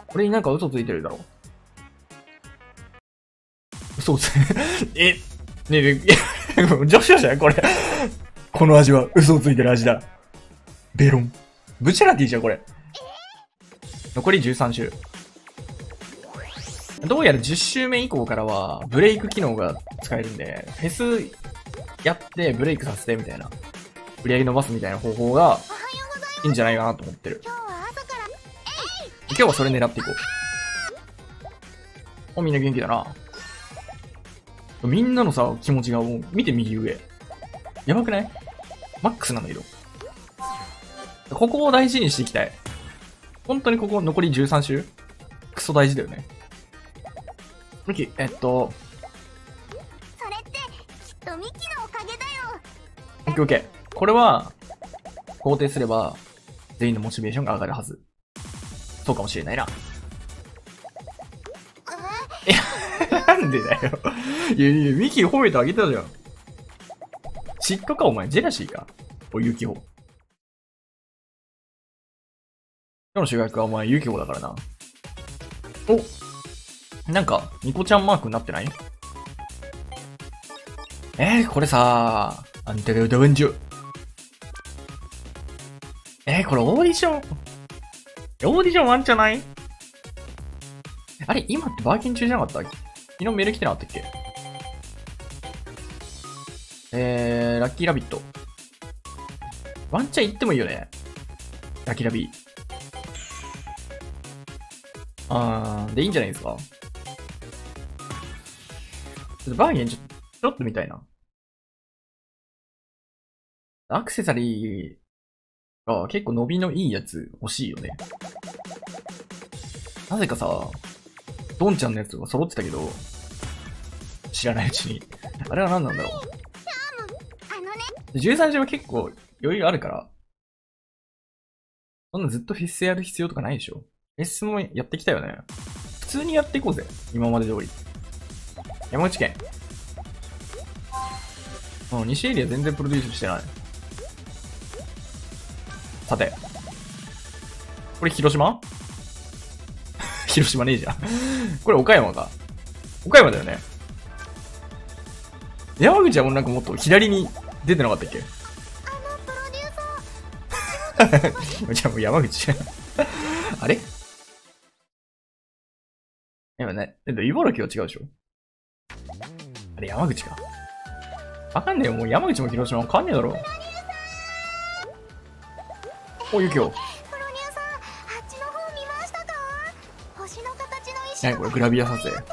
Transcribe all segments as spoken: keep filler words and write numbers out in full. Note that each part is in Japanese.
俺になんか嘘ついてるだろ。嘘つ、え、ねえ、ねえ、女子じゃんこれ。この味は嘘をついてる味だ。ベロン。ブチャラティじゃん、これ。残りじゅうさん周。どうやらじゅっ周目以降からは、ブレイク機能が使えるんで、フェスやってブレイクさせてみたいな。売り上げ伸ばすみたいな方法が、いいんじゃないかなと思ってる。今日はそれ狙っていこう。お、みんな元気だな。みんなのさ、気持ちがもう、見て右上。やばくない？マックスなの色。ここを大事にしていきたい。本当にここ残りじゅうさん周？クソ大事だよね。ミキ、えっと。 それって、きっとミキのおかげだよ。 オッケーオッケー。これは、肯定すれば、全員のモチベーションが上がるはず。そうかもしれないな。いや、なんでだよ。いやいや、ミキ褒めてあげたじゃん。嫉妬かお前、ジェラシーか。お、ユキホ。今日の主役はお前、ユキホだからな。お、なんか、ニコちゃんマークになってない？えー、これさ、あんたが歌うんじゅ。えー、これオーディション、オーディションワンじゃない？あれ、今ってバーキン中じゃなかったっけ？昨日メール来てなかったっけ？えー、ラッキーラビット。ワンチャン行ってもいいよね。ラッキーラビー。あー、でいいんじゃないですか？ちょっとバーゲンちょ、ちょっと見たいな。アクセサリーが結構伸びのいいやつ欲しいよね。なぜかさ、ドンちゃんのやつが揃ってたけど、知らないうちに。あれは何なんだろう。 あのね、 じゅうさん周は結構余裕あるから、そんなずっとフィスやる必要とかないでしょ。フィスもやってきたよね。普通にやっていこうぜ。今まで通り。山口県。うん、西エリア全然プロデュースしてない。さて。これ広島広島ねえじゃん。これ岡山か。岡山だよね。山口はもうなんかもっと左に出てなかったっけ？ あのプロデューサー。 じゃあもう山口あれ今ね、えっと、茨城は違うでしょ？あれ山口か。わかんねえよ、もう山口も広島も変わんねえだろ。お、ゆきお。 プロデューサー、あっちの方見ましたか？星の形の石。 何これ、グラビア撮影。 ロマンチック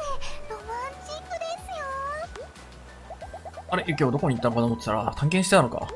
ですよ。 あれ、ゆきおどこに行ったのかと思ってたら、探検してたのか。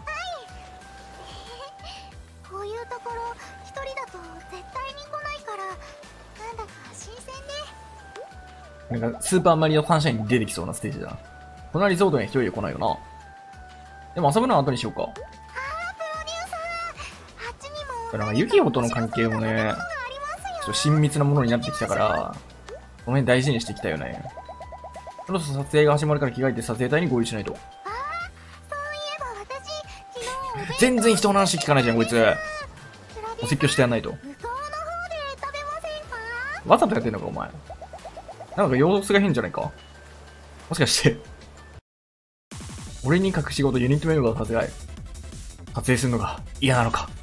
こういうところ一人だと絶対に来ないから、なんだか新鮮ね。 なんか、スーパーマリオサンシャインに出てきそうなステージだな。このリゾートに一人で来ないよな。でも遊ぶのは後にしようか。 あー、プロデューサー、あっちにもなんか、ユキホとの関係もね、ちょっと親密なものになってきたから、この辺大事にしていきたいよね。そろそろ撮影が始まるから着替えて撮影隊に合流しないと。 あー、そういえば私、昨日お弁全然人の話聞かないじゃん、こいつ。お説教してやんないと。 向こうの方で食べませんか？ わざとやってんのか、お前。なんか様子が変じゃないか？もしかして、俺に隠し事ユニットメンバーを殺害。撮影するのが嫌なのか。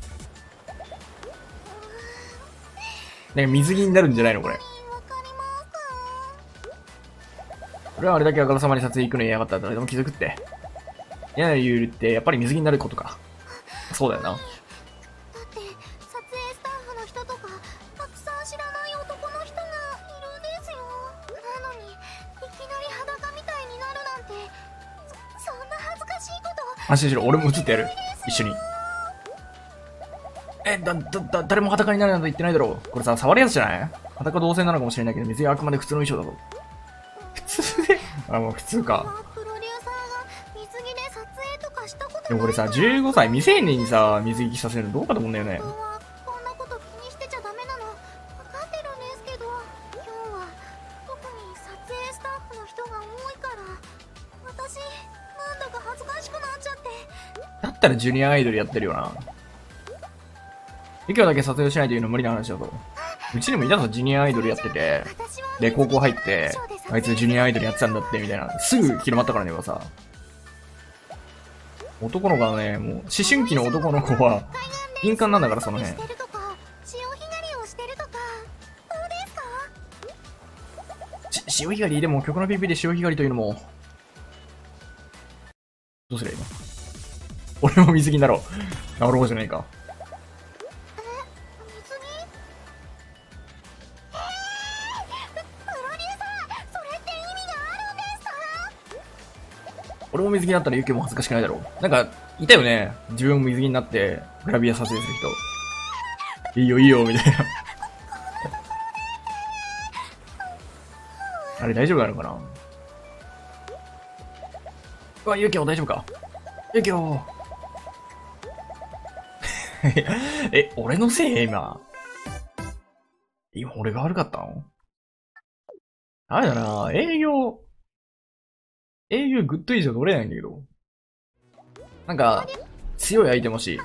なんか水着になるんじゃないのこれ。 わかりますか？ 俺はあれだけあからさまに撮影行くの嫌がったら誰でも気づくって。嫌な理由ってやっぱり水着になることか。そうだよな。 だって撮影スタッフの人とかたくさん知らない男の人がいるんですよ。なのにいきなり裸みたいになるなんて、そそんな恥ずかしいこと。 安心しろ、俺も映ってやる。一緒に。え、だ、だ、だ、誰も裸になるなんて言ってないだろう。これさ、触るやつじゃない？裸同性なのかもしれないけど、水着はあくまで普通の衣装だぞ。普通であ、もう普通か。 プロデューサーが水着で撮影とかしたことない。 でもこれさ、じゅうごさい未成年にさ、水着させるのどうかと思うんだよね。 本当はこんなこと気にしてちゃダメなの分かってるんですけど、今日は特に撮影スタッフの人が多いから、私なんだか恥ずかしくなっちゃって。 だったらジュニアアイドルやってるよな。ユキオだけ撮影しないというの無理な話だぞ。 あ、 うちにもいたぞ、ジュニアアイドルやってて、で、高校入って、あいつジュニアアイドルやってたんだって、みたいな。すぐ広まったからね、さ。男の子はね、もう、思春期の男の子は、敏感なんだから、その辺。し、潮干狩りでも、曲の ピーピー で潮干狩りというのも、どうすりゃいいの？俺も水着になろう。なるほどじゃないか。俺も水着になったらユキも恥ずかしくないだろう。なんか、いたよね。自分も水着になって、グラビア撮影する人。いいよいいよ、みたいな。あれ大丈夫なのかな？うわ、ユキも大丈夫か？ユキもえ、俺のせい今。今俺が悪かったの？あれだな、営業。営業グッド以上取れないんだけど。なんか、強いアイテム欲しい。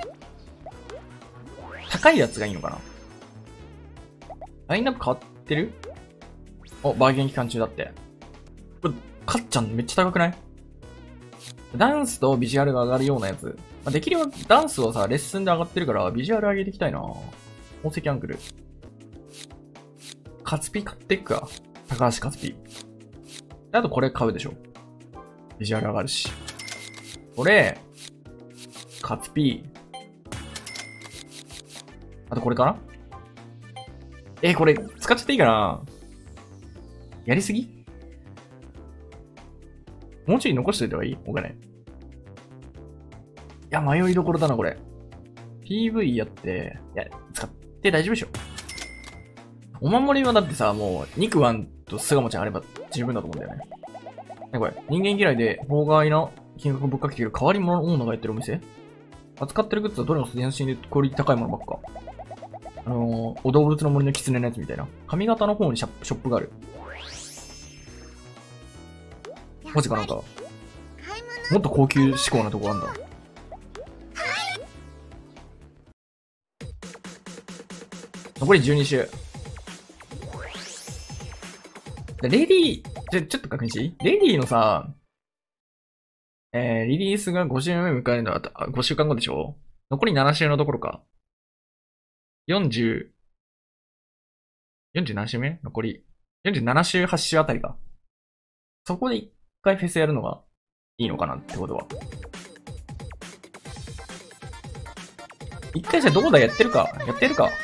高いやつがいいのかな？ラインナップ変わってる？お、バーゲン期間中だって。これ、カッちゃんめっちゃ高くない？ダンスとビジュアルが上がるようなやつ。まあ、できればダンスはさ、レッスンで上がってるから、ビジュアル上げていきたいな。宝石アンクル。カツピ買っていくか。高橋カツピ。あとこれ買うでしょ。ビジュアル上がるし。これ、カツピ。あとこれかな？え、これ使っちゃっていいかな？やりすぎ？もうちょい残しといた方がいい？お金。いや、迷いどころだな、これ。ピーブイ やって、いや、使って大丈夫でしょ。お守りはだってさ、もう、肉ワンと巣鴨ちゃんあれば十分だと思うんだよね。ね、これ。人間嫌いで、法外な金額をぶっかけている変わり者オーナーがやってるお店？扱ってるグッズはどれも全身でクオリティ高いものばっか。あのー、お動物の森の狐のやつみたいな。髪型の方にシャショップがある。マジかなんか、もっと高級志向なとこあんだ。残りじゅうに周。レディー、ちょ、ちょっと確認していい？レディーのさ、えー、リリースがご週目迎えるのは、ごしゅうかんごでしょ？残りなな週のところか。よんじゅう、よんじゅう何週目？残り。よんじゅうなな週、はち週あたりか。そこで一回フェスやるのがいいのかなってことは。一回じゃあどこだやってるかやってるか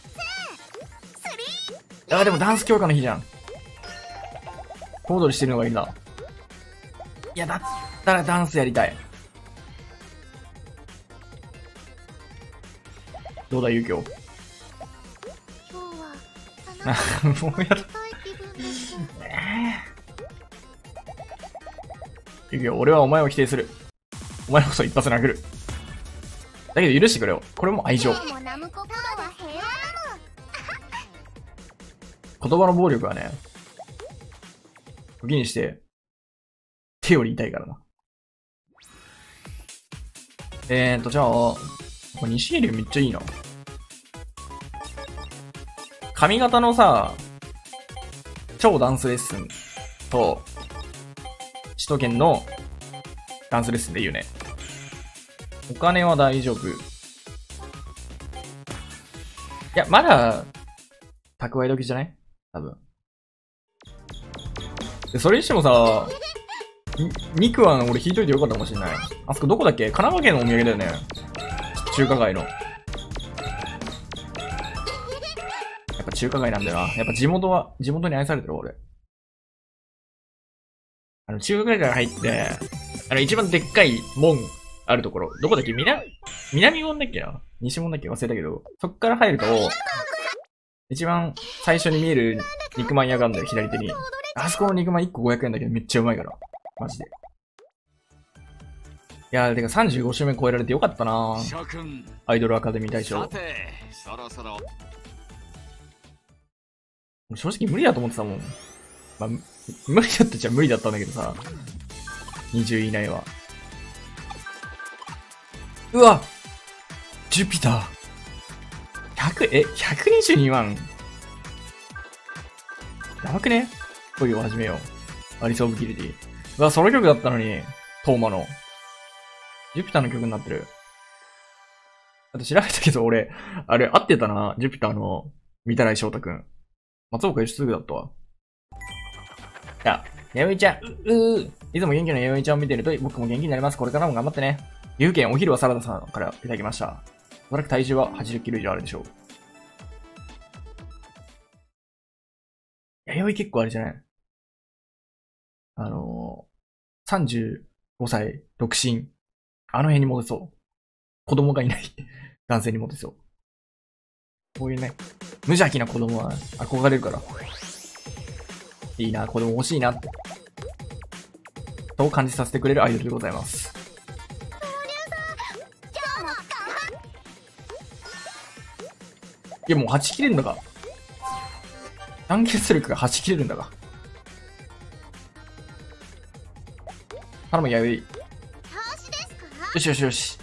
あ、でもダンス強化の日じゃん。小躍りしてるのがいいな。いや、だったらダンスやりたい。どうだ、ゆうきょう。もうやる。ゆうきょう、俺はお前を否定する。お前こそ一発殴る。だけど許してくれよ。これも愛情。言葉の暴力はね、時にして、手より痛いからな。えーと、じゃあ、これ西エリアめっちゃいいな。髪型のさ、超ダンスレッスンと、首都圏のダンスレッスンでいいよね。お金は大丈夫。いや、まだ、蓄え時じゃない？多分。で、それにしてもさ、肉は俺引いといてよかったかもしれない。あそこどこだっけ？神奈川県のお土産だよね。中華街の。やっぱ中華街なんだよな。やっぱ地元は、地元に愛されてる俺。あの、中華街から入って、あの、一番でっかい門あるところ。どこだっけ？南、南門だっけな？西門だっけ？忘れたけど。そっから入ると、一番最初に見える肉まん屋があるんだよ、左手に。あそこの肉まんいっこごひゃくえんだけどめっちゃうまいから。マジで。いやー、てかさんじゅうご週目超えられてよかったな。アイドルアカデミー大賞。そろそろ正直無理だと思ってたもん。まあ、無理だったっちゃ無理だったんだけどさ。にじゅうい以内は。うわジュピター。 ひゃく、え、ひゃくにじゅうにまん。やばくね？恋を始めよう。アリス・オブ・ギルディ。うわ、ソロ曲だったのに、トーマの。ジュピターの曲になってる。だって調べたけど、俺、あれ、合ってたな。ジュピターの、三田来翔太くん。松岡義嗣だったわ。じゃあ、やよいちゃん、う、うー。いつも元気なやよいちゃんを見てると、僕も元気になります。これからも頑張ってね。岐阜県お昼はサラダさんからいただきました。おそらく体重ははちじゅっキロ以上あるでしょう。弥生結構あれじゃないあのー、さんじゅうごさい、独身。あの辺にモテそう。子供がいない男性にモテそう。こういうね、無邪気な子供は憧れるから。いいな、子供欲しいなって。と感じさせてくれるアイドルでございます。いや、もうはち切れるんだが。団結力がはち切れるんだが。頼む、やべい。よしよしよし。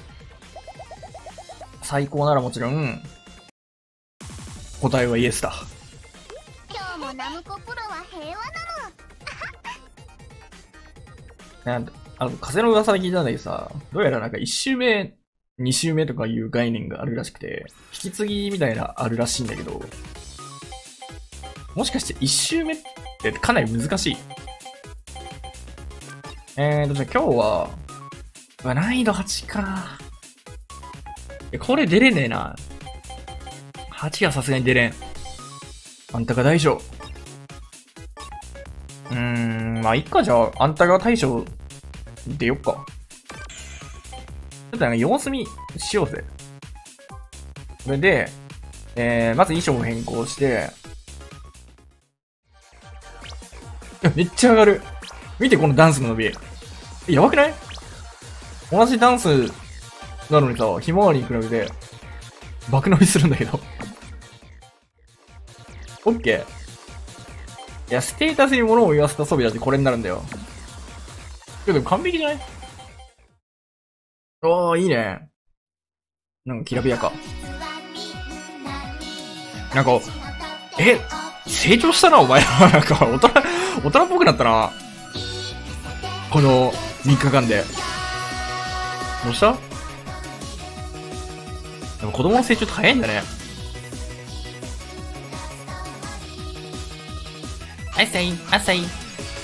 最高ならもちろん、答えはイエスだ。 今日もナムコプロは平和なの。 なんあの、風の噂で聞いたんだけどさ、どうやらなんかいち周目、に周目とかいう概念があるらしくて、引き継ぎみたいなあるらしいんだけど、もしかしていち周目ってかなり難しい。えーと、じゃあ今日は、うわ、難易度はちか。え、これ出れねえな。はちはさすがに出れん。あんたが大将。うーん、まあ、いっか、じゃあ、あんたが大将、出よっか。ちょっとなんか様子見しようぜ。それで、えー、まず衣装を変更して、いや、めっちゃ上がる。見て、このダンスの伸び。え、やばくない？同じダンスなのにさ、ひまわりに比べて、爆伸びするんだけど。オッケー。いや、ステータスに物を言わせた装備だってこれになるんだよ。いや、でも完璧じゃない？おー、いいね。なんかきらびやか。なんか、え、成長したな、お前ら。なんか、大人、大人っぽくなったな。このみっかかんで。どうした？でも子供の成長って早いんだね。浅い、浅い。い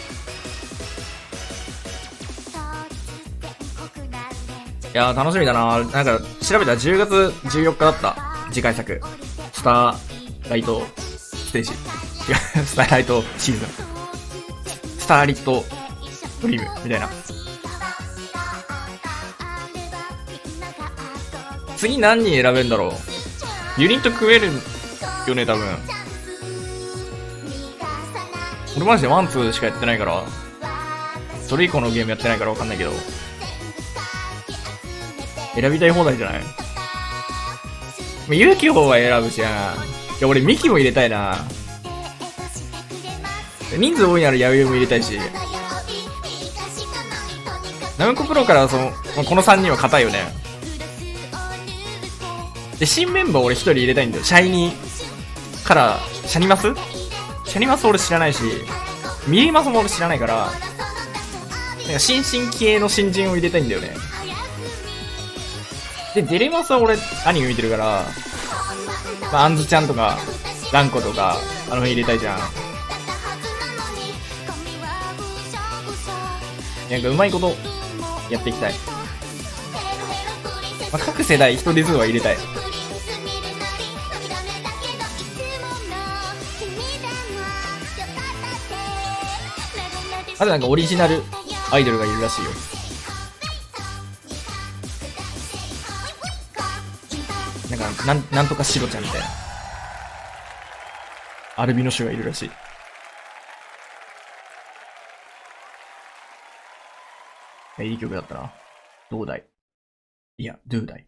やー楽しみだな。なんか調べたらじゅうがつじゅうよっかだった。次回作。スターライトステージ。違う、スターライトシーズン。スターリットドリームみたいな。次何人選べるんだろう。ユニット組めるよね、多分。俺マジでワンツーしかやってないから、それ以降のゲームやってないからわかんないけど、選びたい放題じゃない？勇気方は選ぶじゃん。いや、俺ミキも入れたいな。人数多いならヤウユも入れたいし、ナムコプロからその、このさんにんは硬いよね。で、新メンバー俺一人入れたいんだよ。シャイニーから、シャニマスシャニマス俺知らないし、ミリマスも俺知らないから、なんか新進気鋭の新人を入れたいんだよね。で、デレマスは俺アニメ見てるから、まあ、アンズちゃんとか、ランコとか、あの辺入れたいじゃん。なんかうまいことやっていきたい。まあ、各世代一人ずつは入れたい。あとなんかオリジナルアイドルがいるらしいよ。なんか、なん、なんとかシロちゃんみたいな。アルビノ種がいるらしい。え、いい曲だったな。どうだい？いや、どうだい？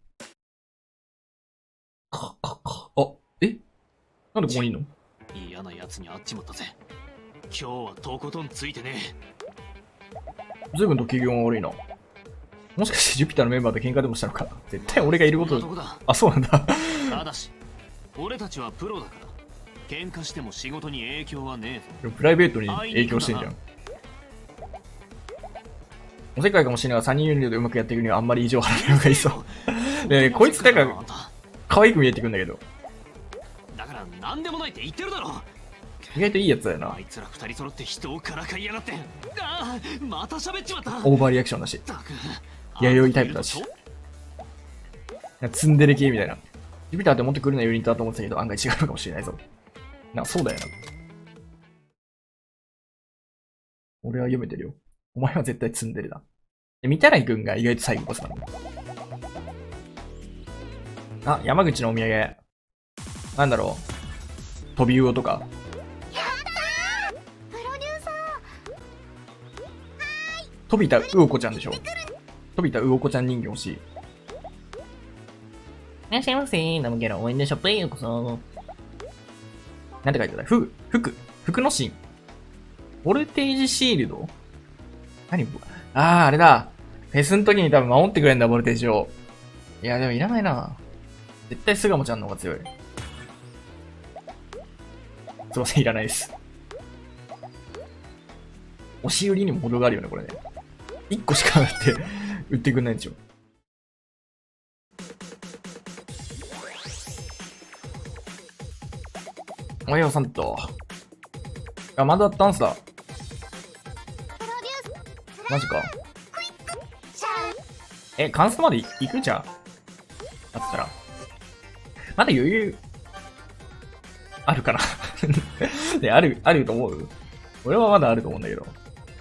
か、か、か、あ、え？なんでここにいんの？ 嫌な奴に会っちまったぜ。今日はとことんついてねえ。ずいぶんと機嫌が悪いな。もしかしてジュピターのメンバーと喧嘩でもしたのか？絶対俺がいること。あ、そうなんだ。 ただし、 俺たちはプロだから喧嘩しても仕事に影響はねえぞ。 でもプライベートに影響してんじゃん。おせっかいかもしれないがさんにんユニットでうまくやっていくにはあんまり意地を張らない方がいいそうで、こいつなんか可愛く見えてくんだけど、 だから何でもないって言ってるだろ。 意外といいやつだよな。 あいつら二人揃って人をからかいやがって。ああ、また喋っちまった。 オーバーリアクションだし、 ったく弥生タイプだし、ツンデレ系みたいな。ジュピターって持ってくるのユニットだと思ってたけど、案外違うのかもしれないぞ。な、そうだよな。俺は読めてるよ。お前は絶対ツンデレだ。で、三谷くんが意外と最後ボスなんだ。あ、山口のお土産。なんだろう。飛び魚とか。 プロデューサ飛びたうおこちゃんでしょ。飛びたうおこちゃん人形欲しい。いらっしゃいませ。ナムギャラ応援でショップへようこそ。なんて書いてある？服、服、服のシーン。ボルテージシールド？何？ああ、あれだ。フェスの時に多分守ってくれんだ、ボルテージを。いや、でもいらないな。絶対巣鴨ちゃんの方が強い。すいません、いらないです。押し売りにも程があるよね、これね。いっこしかだって売ってくんないんでしょ。おはようさんと。あ、まだダンスだ。マジか。え、カンストまで行くんじゃん。だったら。まだ余裕、あるかなで、ある、あると思う？俺はまだあると思うんだけど。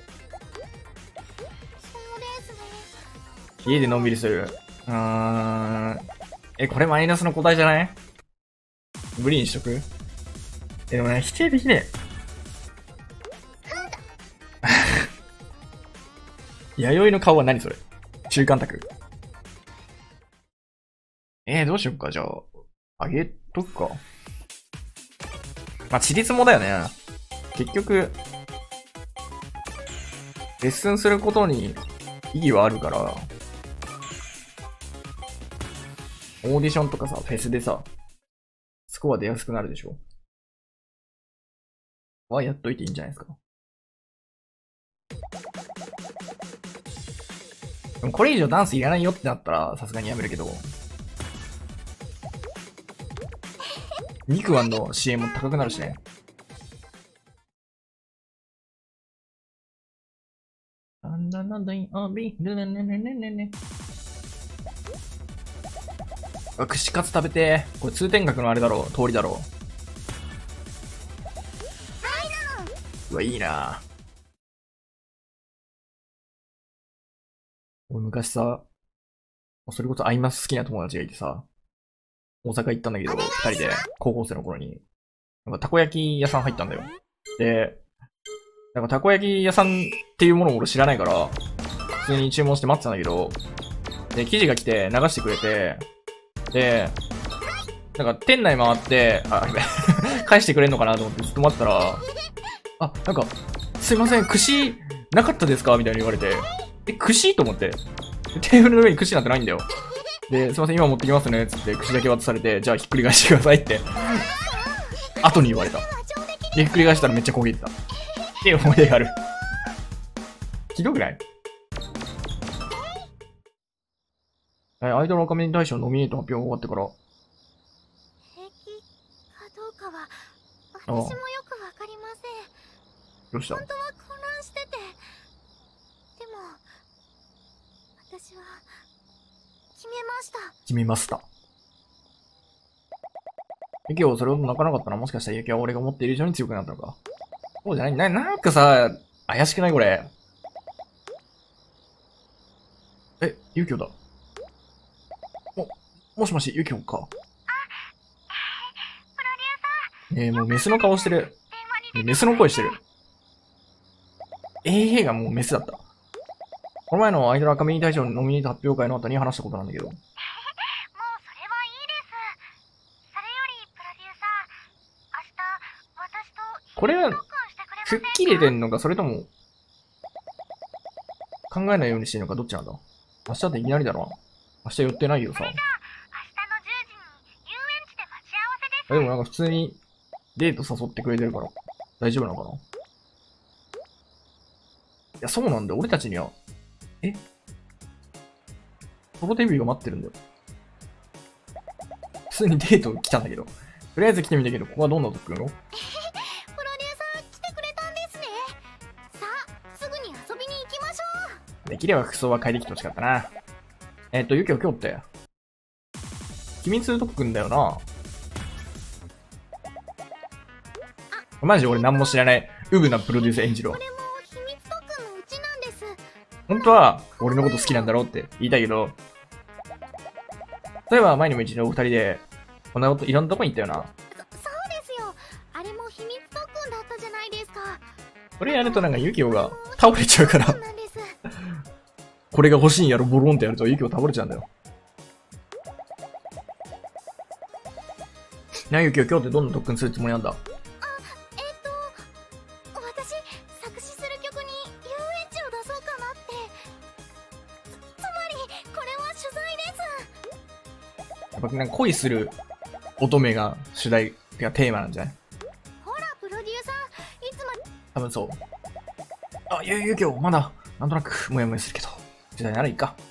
家でのんびりする。うーん。え、これマイナスの答えじゃない？無理にしとく？え、でもね、否定できねえ。弥生の顔は何それ？中間卓。えー、どうしよっか、じゃあ。あげとくか。まあ、ちりつもだよね。結局、レッスンすることに意義はあるから、オーディションとかさ、フェスでさ、スコア出やすくなるでしょ。はやっといていいんじゃないですか。でもこれ以上ダンスいらないよってなったら、さすがにやめるけど。ニクワンの シーエム も高くなるしね。なんだなんだい、あび、ねねねねねねね。あ、串カツ食べてー。これ通天閣のあれだろう、通りだろう。うわ、いいなぁ。俺昔さ、それこそアイマス好きな友達がいてさ、大阪行ったんだけど、二人で高校生の頃に、なんかたこ焼き屋さん入ったんだよ。で、なんかたこ焼き屋さんっていうものを俺知らないから、普通に注文して待ってたんだけど、で、生地が来て流してくれて、で、なんか店内回って、あ、返してくれんのかなと思ってずっと待ってたら、あ、なんか、すいません、串なかったですかみたいに言われて、え、串と思って。テーブルの上に串なんてないんだよ。で、すいません、今持ってきますね、つって串だけ渡されて、じゃあひっくり返してくださいって、後に言われた。で、ひっくり返したらめっちゃ焦げてた。っていう思い出がある。ひどくない？アイドルアカデミー大賞ノミネート発表が終わってから。 平気かどうかは、私もよくわかりません。 どうした？ 本当は混乱してて。でも、私は、決めました。 決めました。ユキオそれほど泣かなかったのはもしかしたらユキは俺が思っている以上に強くなったのか。そうじゃないな、なんかさ、怪しくないこれ。え、ユキオだ。も、もしもし、ユキオか。えー、もうメスの顔してる。メスの声してる。エーエー がもうメスだった。この前のアイドルアカデミー大賞のノミネート発表会の後に話したことなんだけど。 もうそれはいいです。それよりプロデューサー、明日私とこれは吹っ切れてんのか、それとも考えないようにしてるのか、どっちなんだ。明日っていきなりだろ。明日寄ってないよさ。 それじゃあ明日のじゅうじに遊園地で待ち合わせです。 でもなんか普通にデート誘ってくれてるから大丈夫なのかな。いや、そうなんだよ。俺たちには。えソロデビューが待ってるんだよ。普通にデート来たんだけど。とりあえず来てみたけど、ここはどんなとこ来るの？ プロデューサー来てくれたんですね。さあ、すぐに遊びに行きましょう。 できれば服装は変えてきてほしかったな。えっと、ユキオ今日って。君するとこ来んだよな。マジで俺何も知らない、ウブなプロデューサー演じろ。 これも秘密特訓のうちなんです。 本当は、俺のこと好きなんだろうって言いたいけど、例えば前にも一度お二人で、こんなこと、いろんなとこに行ったよな。 そ、そうですよ。あれも秘密特訓だったじゃないですか。 これやるとなんかユキオが倒れちゃうからそうなんです。 これが欲しいんやろ、ボロンってやるとユキオ倒れちゃうんだよ。なあユキオ、今日ってどんな特訓するつもりなんだ？ えっと、私、作詞する曲に遊園地を出そうかなって。つ、つまり、これは取材です。 やっぱなんか恋する乙女が主題、てかテーマなんじゃない？ ほら、プロデューサー、いつまで。 多分そう。あ、ゆ、ゆきょ、まだ、なんとなく、もやもやするけど。時代ならいいか。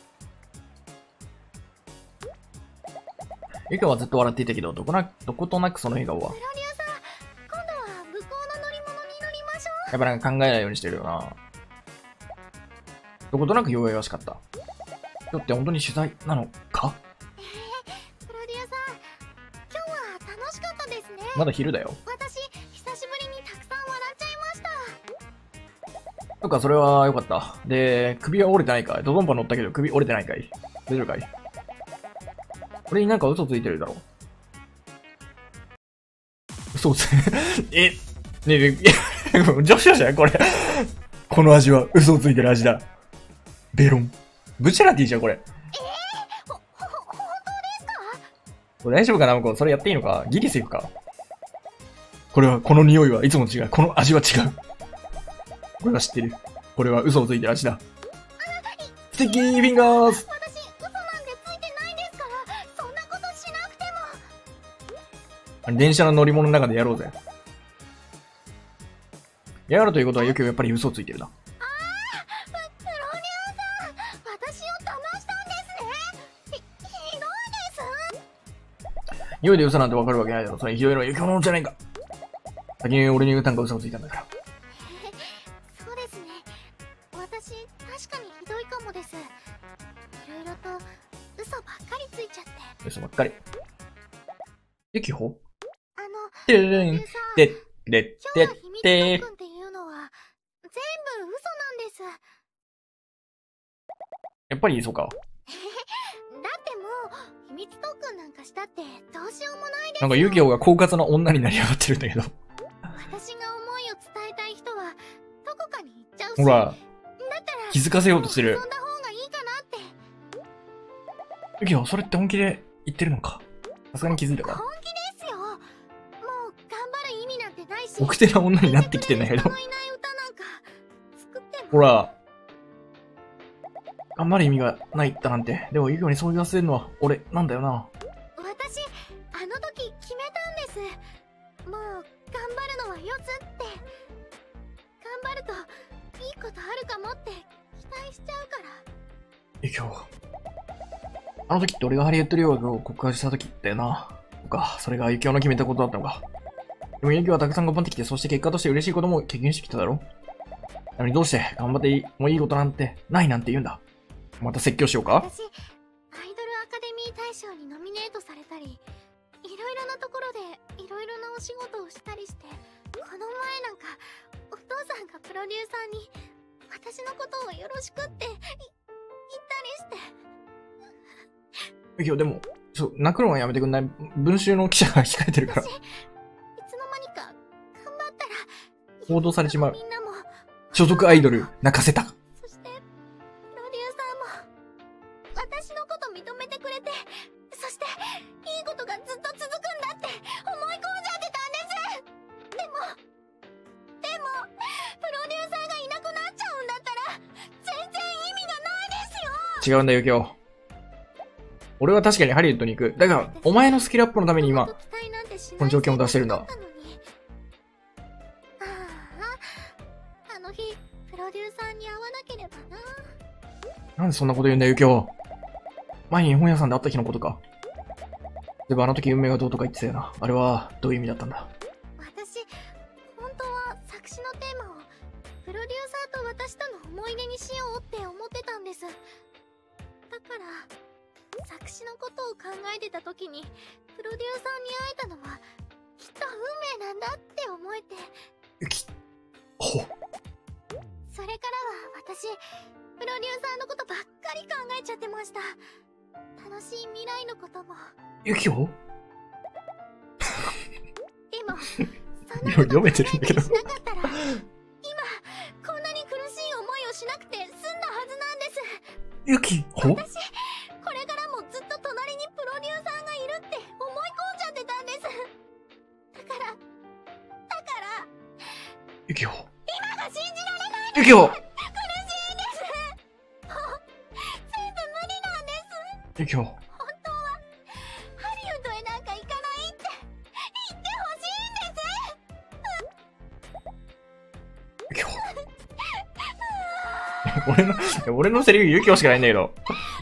ゆきょはずっと笑っていたけど、どこな、どことなくその笑顔は。 プロデューサー、今度は向こうの乗り物に乗りましょう。 やっぱなんか考えないようにしてるよな。どことなく弱々しかった。今日って本当に取材なのか？ プロデューサー、今日は楽しかったですね。 まだ昼だよ。 私、久しぶりにたくさん笑っちゃいました。 そっか、それはよかった。で、首は折れてないかい？ドドンパ乗ったけど首折れてないかい？大丈夫かい？俺になんか嘘ついてるだろ。嘘つえ、ねえねえ、女子じゃんこれ。この味は嘘をついてる味だ。ベロン。ブチャラティじゃんこれ。 えー、ほ、ほ、本当ですか？ これ大丈夫かな向こう。それやっていいのか？ギリセーフか？これは、この匂いはいつもと違う。この味は違う。俺は知ってる。これは嘘をついてる味だ。スティッキーフィンガーズ。 私、嘘なんてついてないですから、そんなことしなくても。 電車の乗り物の中でやろうぜ。やるということはよくやっぱり嘘をついてるな。 ああ、プ、プロデューサー、私を騙したんですね。ひ、ひどいです。 匂いで嘘なんてわかるわけないだろ。それひどいのはユキオのもんじゃないか。先に俺に言うたんか嘘をついたんだから。 そうですね。私、確かにひどいかもです。いろいろと嘘ばっかりついちゃって。 嘘ばっかり。ユキホ？ あの、 てれれん。 プロデューサー、 てれって今日の秘密って特訓っていうのは全部嘘なんです。 やっぱり嘘か。 だってもう秘密特訓なんかしたってどうしようもないですよ。 なんかユキオが狡猾な女になり上がってるんだけど。 私が思いを伝えたい人はどこかに行っちゃうし。 ほら、 だったら気づかせようとしてる。 遊んだ方がいいかなって。 ユキオ、それって本気で言ってるのか？さすがに気づいたか？ 本気ですよ。もう頑張る意味なんてないし。 奥手な女になってきてんだけど。 人のいない歌なんか作っても。 ほら、頑張る意味がないったなんて。でもユキオにそう言わせるのは俺なんだよな。 私、あの時決めたんです。もう頑張るのはよつって。頑張るといいことあるかもって期待しちゃうから。 ユキオ、あの時って俺がハリウッド留学を告白した時だよな。そっか、それがユキオの決めたことだったのか。でもユキオはたくさん頑張ってきて、そして結果として嬉しいことも経験してきただろ。なのにどうして頑張っていい、もういいことなんてないなんて言うんだ。また説教しようか？ 私、アイドルアカデミー大賞にノミネートされたり、いろいろなところでいろいろなお仕事をしたりして、この前なんかお父さんがプロデューサーに私のことをよろしくってい言ったりして。 ユキオ、でも、ちょ、泣くのはやめてくんない？文集の記者が控えてるから。 私、いつの間にか頑張ったら報道されちまう。 みんなも所属アイドル泣かせた。 そしてプロデューサーも私のこと認めてくれて、そしていいことがずっと続くんだって思い込んじゃってたんです。でもでもプロデューサーがいなくなっちゃうんだったら全然意味がないですよ。 違うんだよ、ユキオ。俺は確かにハリウッドに行く。だが、お前のスキルアップのために今、 期待なんてしこの条件を出してるんだ。 ああ、あの日プロデューサーに会わなければな。 なんでそんなこと言うんだよ、ユキオ。前に本屋さんで会った日のことか。でもあの時運命がどうとか言ってたよな。あれはどういう意味だったんだ。 私、本当は作詞のテーマをプロデューサーと私との思い出にしようって思ってたんです。だから作詞のことを考えてた時にプロデューサーに会えたのはきっと運命なんだって思えて。 ユキ、ほ。 それからは私プロデューサーのことばっかり考えちゃってました。楽しい未来のことも。 ユキオでもそんなこと読めてるんだけどしなかったら今こんなに苦しい思いをしなくて済んだはずなんです。 ユキ、ほ。 私これからもずっと隣にプロデューサーがいるって思い込んじゃってたんです。だからだからユキオ、 今が信じられない。 ユキオ、 苦しいんです。もう全部無理なんです。 ユキオ。 本当はハリウッドへなんか行かないって言ってほしいんです。 ユキオ。俺の、俺のセリフユキオしかないんだけど。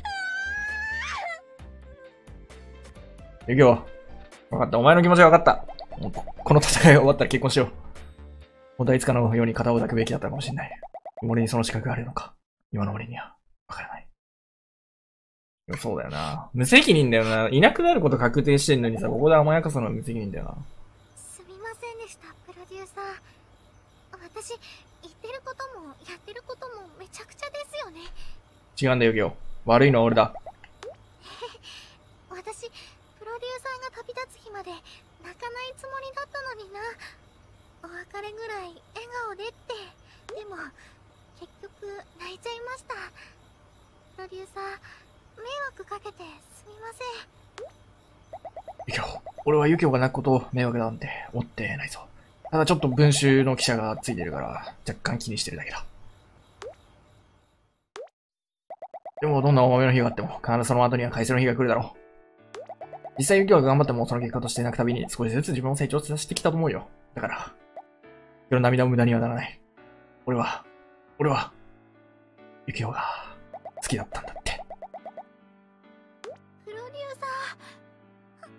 ユキオ。わかった。お前の気持ちはわかった。もうここの戦いが終わったら結婚しよう。本当はいつかのように肩を抱くべきだったかもしれない。俺にその資格があるのか。今の俺には。わからない。そうだよな。無責任だよな。いなくなること確定してんのにさ、ここで甘やかすのは無責任だよな。 すみませんでした、プロデューサー。私、言ってることもやってることもめちゃくちゃですよね。 違うんだよ、ユキオ。悪いのは俺だ。 私、プロデューサーが旅立つ日まで泣かないつもりだったのにな。お別れぐらい笑顔でって。でも、結局泣いちゃいました。プロデューサー、迷惑かけてすみません。 ユキオ、俺はユキオが泣くことを迷惑なんて思ってないぞ。ただちょっと文集の記者がついてるから若干気にしてるだけだ。でもどんな重めの日があっても必ずその後には改正の日が来るだろう。実際ユキオが頑張ってもその結果として泣くたびに少しずつ自分を成長させてきたと思うよ。だから、その涙を無駄にはならない。俺は、俺は、ユキオが好きだったんだって。 プロデューサー、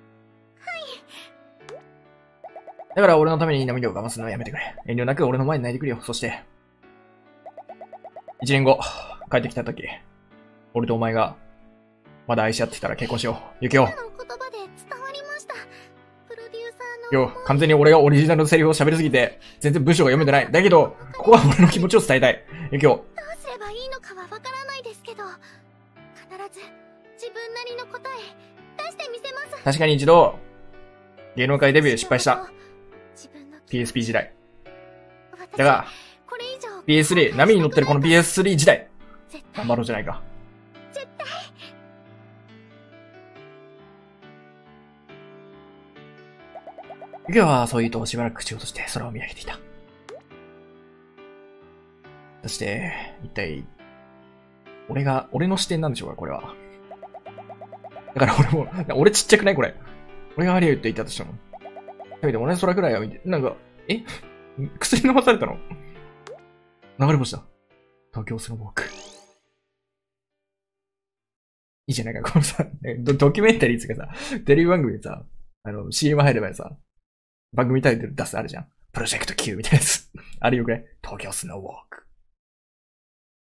だから俺のために涙を我慢するのはやめてくれ。遠慮なく俺の前に泣いてくれよ。そして、一年後、帰ってきた時、俺とお前が、まだ愛し合ってたら結婚しよう。ユキオ。 今の言葉で伝わりました。プロデューサーのよ、完全に俺がオリジナルのセリフを喋りすぎて、全然文章が読めてない。だけど、ここは俺の気持ちを伝えたい。ユキオ。 どうすればいいのかはわからないですけど、必ず自分なりの答え出してみせます。 確かに一度、芸能界デビュー失敗した。ピーエスピー 時代。だが、ピーエススリー、波に乗ってるこの ピーエススリー 時代。頑張ろうじゃないか。 絶対。 ユキオはそう言うとしばらく口を閉じて空を見上げていた。そして、一体、俺が、俺の視点なんでしょうか、これは。だから俺も、俺ちっちゃくないこれ。俺がハリウッド行ったとしても。せめて同じ空くらいは見て、なんか、え薬飲まされたの？流れ星だ。東京スノーウォーク。いいじゃないか、このさ、ド, ドキュメンタリーつかさ、テレビ番組でさ、あの、シーエム 入ればさ、番組タイトル出すあるじゃん。プロジェクト Q みたいなやつ。あれよくね、東京スノーウォーク。